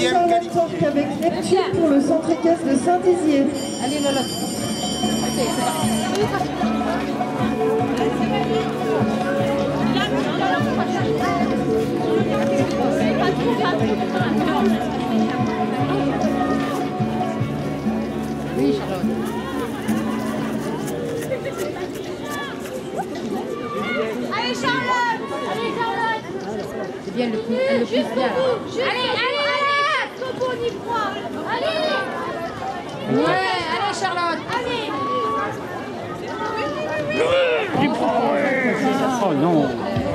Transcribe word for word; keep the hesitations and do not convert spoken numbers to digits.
Deuxième qualifié. Avec Neptune pour le centre équestre de Saint-Dizier. Allez, Lola. Ok, c'est parti. Oui, Charlotte. Allez, Charlotte. Allez, Charlotte. C'est bien le plus, le plus bien. Allez, allez, allez. Jusqu'au bout, on y croit. Allez. Ouais, allez, Charlotte. Allez. Oh non.